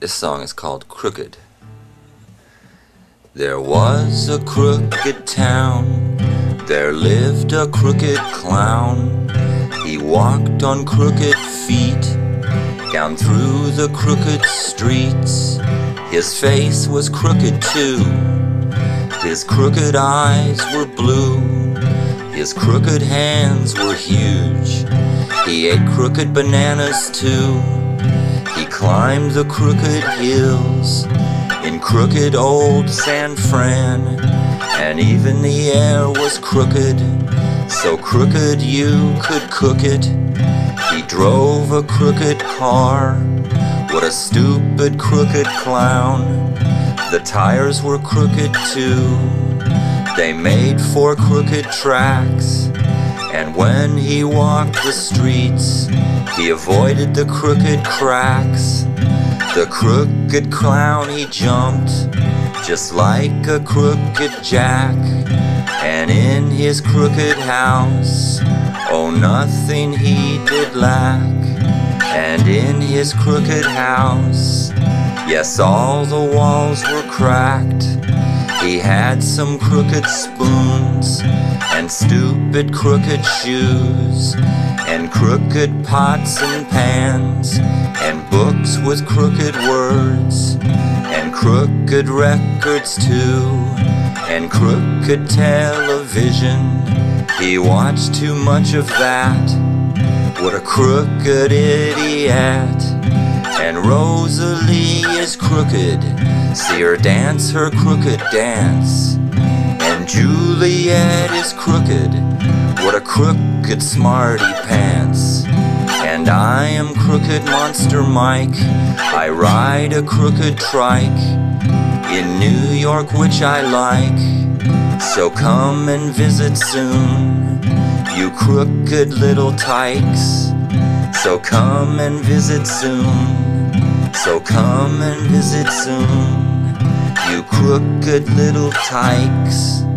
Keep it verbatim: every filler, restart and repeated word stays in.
This song is called Crooked. There was a crooked town, there lived a crooked clown. He walked on crooked feet, down through the crooked streets. His face was crooked too, his crooked eyes were blue, his crooked hands were huge. He ate crooked bananas too. He climbed the crooked hills in crooked old San Fran, and even the air was crooked, so crooked you could cook it. He drove a crooked car, what a stupid crooked clown. The tires were crooked too, they made four crooked tracks, and when he walked the streets, he avoided the crooked cracks. The crooked clown, he jumped just like a crooked jack, and in his crooked house, oh, nothing he did lack. And in his crooked house, yes, all the walls were cracked. He had some crooked spoons and stupid crooked shoes, and crooked pots and pans, and books with crooked words, and crooked records too, and crooked television. He watched too much of that. What a crooked idiot. And Rosalie is crooked, see her dance her crooked dance. And Juliet is crooked, what a crooked smarty pants. And I am Crooked Monster Mike, I ride a crooked trike in New York, which I like. So come and visit soon, you crooked little tykes. So come and visit soon, so come and visit soon, you crooked little tykes.